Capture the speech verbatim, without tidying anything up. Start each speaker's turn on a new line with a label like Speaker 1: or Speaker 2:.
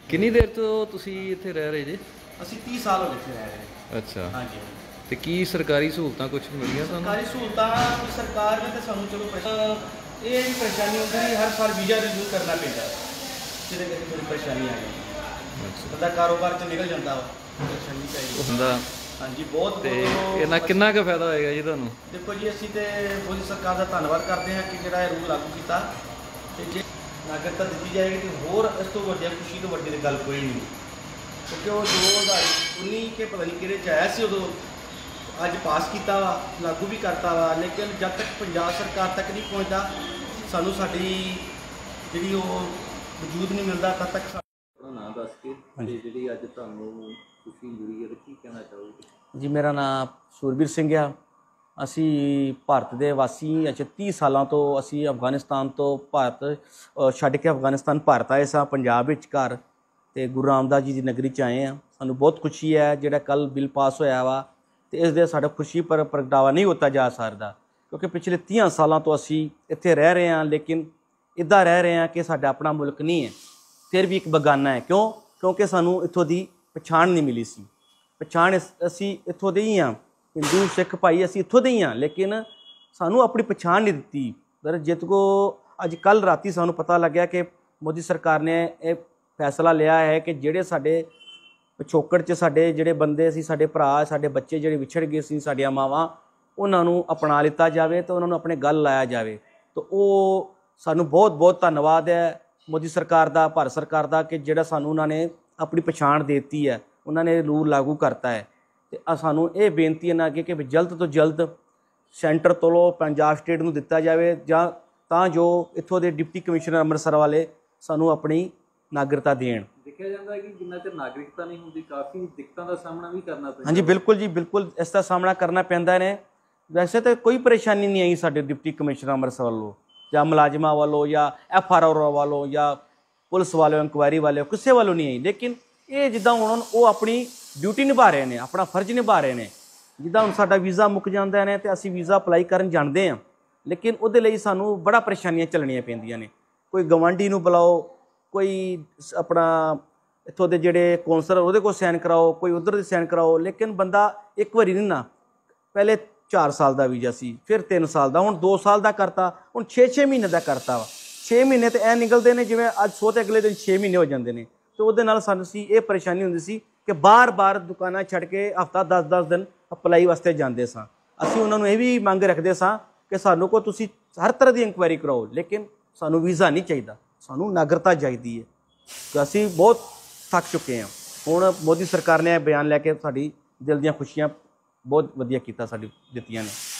Speaker 1: ਕਿੰਨੀ ਦੇਰ ਤੋਂ ਤੁਸੀਂ ਇੱਥੇ ਰਹਿ ਰਹੇ ਜੀ?
Speaker 2: ਅਸੀਂ तीस साल हो गए ਇੱਥੇ ਰਹਿ ਰਹੇ।
Speaker 1: ਅੱਛਾ
Speaker 2: ਹਾਂਜੀ।
Speaker 1: ਤੇ ਕੀ ਸਰਕਾਰੀ ਸਹੂਲਤਾਂ ਕੁਝ ਮਿਲੀਆਂ ਤੁਹਾਨੂੰ?
Speaker 2: ਸਰਕਾਰੀ ਸਹੂਲਤਾਂ ਸਰਕਾਰ ਨੇ ਤਾਂ ਸਾਨੂੰ ਚਲੋ ਇਹ ਵੀ ਪਰੇਸ਼ਾਨੀ ਹੁੰਦੀ ਸੀ, ਹਰ ਸਾਲ ਵੀਜ਼ਾ ਰਿਨਿਊ ਕਰਨਾ ਪੈਂਦਾ, ਜਿਹਦੇ ਕਰਕੇ ਥੋੜੀ ਪਰੇਸ਼ਾਨੀ ਆ ਗਈ।
Speaker 1: ਅੱਛਾ
Speaker 2: ਬੰਦਾ ਕਾਰੋਬਾਰ 'ਚ ਨਿਕਲ ਜਾਂਦਾ ਵਾ, ਪਰੇਸ਼ਾਨੀ ਚਾਹੀਦੀ
Speaker 1: ਹੁੰਦਾ।
Speaker 2: ਹਾਂਜੀ ਬਹੁਤ।
Speaker 1: ਤੇ ਇਹਨਾਂ ਕਿੰਨਾ ਕੁ ਫਾਇਦਾ ਹੋਏਗਾ ਜੀ ਤੁਹਾਨੂੰ?
Speaker 2: ਦੇਖੋ ਜੀ, ਅਸੀਂ ਤੇ ਮੋਦੀ ਸਰਕਾਰ ਦਾ ਧੰਨਵਾਦ ਕਰਦੇ ਹਾਂ ਕਿ ਜਿਹੜਾ ਇਹ ਰੂਲ ਲਾਗੂ ਕੀਤਾ, ਤੇ ਜੇ ਨਾਗਰਿਕਤਾ ਦਿੱਤੀ ਜਾਏਗੀ ਤੇ ਹੋਰ ਇਸ ਤੋਂ ਵੱਡੀ ਖੁਸ਼ੀ ਤੋਂ ਵੱਡੀ ਗੱਲ ਕੋਈ ਨਹੀਂ, ਕਿਉਂਕਿ ਉਹ ਦੋ ਹਜ਼ਾਰ ਉੱਨੀ ਕੇ ਪਤਾ ਨਹੀਂ ਕਿਹੜੇ 'ਚ ਆਇਆ ਸੀ ਉਦੋਂ, ਅੱਜ ਪਾਸ ਕੀਤਾ ਵਾ, ਲਾਗੂ ਵੀ ਕਰਤਾ ਵਾ, ਲੇਕਿਨ ਜਦ ਤੱਕ ਪੰਜਾਬ ਸਰਕਾਰ ਤੱਕ ਨਹੀਂ ਪਹੁੰਚਦਾ, ਸਾਨੂੰ ਸਾਡੀ ਜਿਹੜੀ ਉਹ ਵਜੂਦ ਨਹੀਂ ਮਿਲਦਾ, ਤਦ ਤੱਕ
Speaker 1: ਆਪਣਾ ਨਾਮ ਦੱਸ ਕੇ ਤੇ ਜਿਹੜੀ ਅੱਜ ਤੁਹਾਨੂੰ ਖੁਸ਼ੀ ਮਿਲੀ ਹੈ ਕੀ ਕਹਿਣਾ ਚਾਹੋਗੇ?
Speaker 2: ਜੀ ਮੇਰਾ ਨਾਮ ਸੂਰਬੀਰ ਸਿੰਘ ਆ। ਅਸੀਂ ਭਾਰਤ ਦੇ ਵਾਸੀ। ਅੱਛਾ ਤੀਹ ਸਾਲਾਂ ਤੋਂ ਅਸੀਂ ਅਫਗਾਨਿਸਤਾਨ ਤੋਂ ਭਾਰਤ ਛੱਡ ਕੇ ਅਫਗਾਨਿਸਤਾਨ ਭਾਰਤ ਆਏ ਸਾਂ, ਪੰਜਾਬ ਵਿੱਚ ਘਰ, ਅਤੇ ਗੁਰੂ ਰਾਮਦਾਸ ਜੀ ਦੀ ਨਗਰੀ 'ਚ ਆਏ ਹਾਂ। ਸਾਨੂੰ ਬਹੁਤ ਖੁਸ਼ੀ ਹੈ ਜਿਹੜਾ ਕੱਲ੍ਹ ਬਿੱਲ ਪਾਸ ਹੋਇਆ ਵਾ, ਅਤੇ ਇਸ ਦੇ ਸਾਡਾ ਖੁਸ਼ੀ ਪਰ ਪ੍ਰਗਟਾਵਾ ਨਹੀਂ ਕੀਤਾ ਜਾ ਸਕਦਾ, ਕਿਉਂਕਿ ਪਿਛਲੇ ਤੀਹਾਂ ਸਾਲਾਂ ਤੋਂ ਅਸੀਂ ਇੱਥੇ ਰਹਿ ਰਹੇ ਹਾਂ, ਲੇਕਿਨ ਇੱਦਾਂ ਰਹਿ ਰਹੇ ਹਾਂ ਕਿ ਸਾਡਾ ਆਪਣਾ ਮੁਲਕ ਨਹੀਂ ਹੈ, ਫਿਰ ਵੀ ਇੱਕ ਬੇਗਾਨਾ ਹੈ। ਕਿਉਂ? ਕਿਉਂਕਿ ਸਾਨੂੰ ਇੱਥੋਂ ਦੀ ਪਛਾਣ ਨਹੀਂ ਮਿਲੀ ਸੀ। ਪਛਾਣ ਅਸੀਂ ਇੱਥੋਂ ਦੇ ਹੀ ਹਾਂ, ਹਿੰਦੂ ਸਿੱਖ ਭਾਈ ਅਸੀਂ ਇੱਥੋਂ ਦੇ ਹੀ ਹਾਂ, ਲੇਕਿਨ ਸਾਨੂੰ ਆਪਣੀ ਪਛਾਣ ਨਹੀਂ ਦਿੱਤੀ। ਪਰ ਜਿੱਤ ਕੋ ਅੱਜ ਕੱਲ੍ਹ ਰਾਤੀ ਸਾਨੂੰ ਪਤਾ ਲੱਗਿਆ ਕਿ ਮੋਦੀ ਸਰਕਾਰ ਨੇ ਇਹ ਫੈਸਲਾ ਲਿਆ ਹੈ ਕਿ ਜਿਹੜੇ ਸਾਡੇ ਪਿਛੋਕੜ 'ਚ ਸਾਡੇ ਜਿਹੜੇ ਬੰਦੇ ਸੀ, ਸਾਡੇ ਭਰਾ, ਸਾਡੇ ਬੱਚੇ ਜਿਹੜੇ ਵਿਛੜ ਗਏ ਸੀ, ਸਾਡੀਆਂ ਮਾਵਾਂ, ਉਹਨਾਂ ਨੂੰ ਅਪਣਾ ਲਿੱਤਾ ਜਾਵੇ ਅਤੇ ਉਹਨਾਂ ਨੂੰ ਆਪਣੇ ਗਲ ਲਾਇਆ ਜਾਵੇ। ਤਾਂ ਉਹ ਸਾਨੂੰ ਬਹੁਤ ਬਹੁਤ ਧੰਨਵਾਦ ਹੈ ਮੋਦੀ ਸਰਕਾਰ ਦਾ, ਭਾਰਤ ਸਰਕਾਰ ਦਾ, ਕਿ ਜਿਹੜਾ ਸਾਨੂੰ ਉਹਨਾਂ ਨੇ ਆਪਣੀ ਪਛਾਣ ਦੇ ਦਿੱਤੀ ਹੈ, ਉਹਨਾਂ ਨੇ ਰੂਲ ਲਾਗੂ ਕਰਤਾ ਹੈ। ਅਤੇ ਸਾਨੂੰ ਇਹ ਬੇਨਤੀ ਹੈ ਨਾ ਅੱਗੇ ਕਿ ਜਲਦ ਤੋਂ ਜਲਦ ਸੈਂਟਰ ਤੋਂ ਪੰਜਾਬ ਸਟੇਟ ਨੂੰ ਦਿੱਤਾ ਜਾਵੇ, ਜਾਂ ਤਾਂ ਜੋ ਇੱਥੋਂ ਦੇ ਡਿਪਟੀ ਕਮਿਸ਼ਨਰ ਅੰਮ੍ਰਿਤਸਰ ਵਾਲੇ ਸਾਨੂੰ ਆਪਣੀ ਨਾਗਰਿਕਤਾ ਦੇਣ।
Speaker 1: ਦੇਖਿਆ ਜਾਂਦਾ ਹੈ ਕਿ ਜਿੰਨਾ ਚਿਰ ਨਾਗਰਿਕਤਾ ਨਹੀਂ ਹੁੰਦੀ ਕਾਫੀ ਦਿੱਕਤਾਂ ਦਾ ਸਾਹਮਣਾ ਵੀ ਕਰਨਾ ਪੈਂਦਾ।
Speaker 2: ਹਾਂਜੀ ਬਿਲਕੁਲ ਜੀ, ਬਿਲਕੁਲ ਇਸ ਦਾ ਸਾਹਮਣਾ ਕਰਨਾ ਪੈਂਦਾ ਨੇ। ਵੈਸੇ ਤਾਂ ਕੋਈ ਪਰੇਸ਼ਾਨੀ ਨਹੀਂ ਆਈ ਸਾਡੇ ਡਿਪਟੀ ਕਮਿਸ਼ਨਰ ਅੰਮ੍ਰਿਤਸਰ ਵੱਲੋਂ, ਜਾਂ ਮੁਲਾਜ਼ਮਾਂ ਵੱਲੋਂ, ਜਾਂ ਐਫ ਆਰ ਓ ਵੱਲੋਂ, ਜਾਂ ਪੁਲਿਸ ਵਾਲਿਆਂ, ਇਨਕੁਆਇਰੀ ਵਾਲਿਆਂ, ਕਿਸੇ ਵੱਲੋਂ ਨਹੀਂ ਆਈ। ਲੇਕਿਨ ਇਹ ਜਿੱਦਾਂ ਹੁਣ ਉਹ ਆਪਣੀ ਡਿਊਟੀ ਨਿਭਾ ਰਹੇ ਨੇ, ਆਪਣਾ ਫਰਜ਼ ਨਿਭਾ ਰਹੇ ਨੇ। ਜਿੱਦਾਂ ਹੁਣ ਸਾਡਾ ਵੀਜ਼ਾ ਮੁੱਕ ਜਾਂਦਾ ਨੇ ਅਤੇ ਅਸੀਂ ਵੀਜ਼ਾ ਅਪਲਾਈ ਕਰਨ ਜਾਣਦੇ ਹਾਂ, ਲੇਕਿਨ ਉਹਦੇ ਲਈ ਸਾਨੂੰ ਬੜਾ ਪਰੇਸ਼ਾਨੀਆਂ ਝੱਲਣੀਆਂ ਪੈਂਦੀਆਂ ਨੇ। ਕੋਈ ਗਵਾਂਢੀ ਨੂੰ ਬੁਲਾਓ, ਕੋਈ ਆਪਣਾ ਇੱਥੋਂ ਦੇ ਜਿਹੜੇ ਕੌਂਸਲਰ ਉਹਦੇ ਕੋਲ ਸਾਈਨ ਕਰਾਓ, ਕੋਈ ਉੱਧਰ ਦੇ ਸਾਈਨ ਕਰਾਓ, ਲੇਕਿਨ ਬੰਦਾ ਇੱਕ ਵਾਰੀ ਨਹੀਂ ਨਾ, ਪਹਿਲੇ ਚਾਰ ਸਾਲ ਦਾ ਵੀਜ਼ਾ ਸੀ, ਫਿਰ ਤਿੰਨ ਸਾਲ ਦਾ, ਹੁਣ ਦੋ ਸਾਲ ਦਾ ਕਰਤਾ, ਹੁਣ ਛੇ ਛੇ ਮਹੀਨੇ ਦਾ ਕਰਤਾ ਵਾ। ਛੇ ਮਹੀਨੇ ਤਾਂ ਐਂ ਨਿਕਲਦੇ ਨੇ ਜਿਵੇਂ ਅੱਜ ਸੌ ਤੇ ਅਗਲੇ ਦਿਨ ਛੇ ਮਹੀਨੇ ਹੋ ਜਾਂਦੇ ਨੇ। ਅਤੇ ਉਹਦੇ ਨਾਲ ਸਾਨੂੰ ਸੀ ਇਹ ਪਰੇਸ਼ਾਨੀ ਹੁੰਦੀ ਸੀ ਕਿ ਬਾਰ ਬਾਰ ਦੁਕਾਨਾਂ ਛੱਡ ਕੇ ਹਫ਼ਤਾ ਦਸ ਦਸ ਦਿਨ ਅਪਲਾਈ ਵਾਸਤੇ ਜਾਂਦੇ ਸਾਂ। ਅਸੀਂ ਉਹਨਾਂ ਨੂੰ ਇਹ ਵੀ ਮੰਗ ਰੱਖਦੇ ਸਾਂ ਕਿ ਸਾਨੂੰ ਕੋਲ ਤੁਸੀਂ ਹਰ ਤਰ੍ਹਾਂ ਦੀ ਇਨਕੁਆਇਰੀ ਕਰਾਓ, ਲੇਕਿਨ ਸਾਨੂੰ ਵੀਜ਼ਾ ਨਹੀਂ ਚਾਹੀਦਾ, ਸਾਨੂੰ ਨਾਗਰਿਕਤਾ ਚਾਹੀਦੀ ਹੈ। ਕਿ ਅਸੀਂ ਬਹੁਤ ਥੱਕ ਚੁੱਕੇ ਹਾਂ। ਹੁਣ ਮੋਦੀ ਸਰਕਾਰ ਨੇ ਇਹ ਬਿਆਨ ਲੈ ਕੇ ਸਾਡੀ ਦਿਲ ਦੀਆਂ ਖੁਸ਼ੀਆਂ ਬਹੁਤ ਵਧੀਆ ਕੀਤਾ, ਸਾਡੀ ਦਿੱਤੀਆਂ ਨੇ।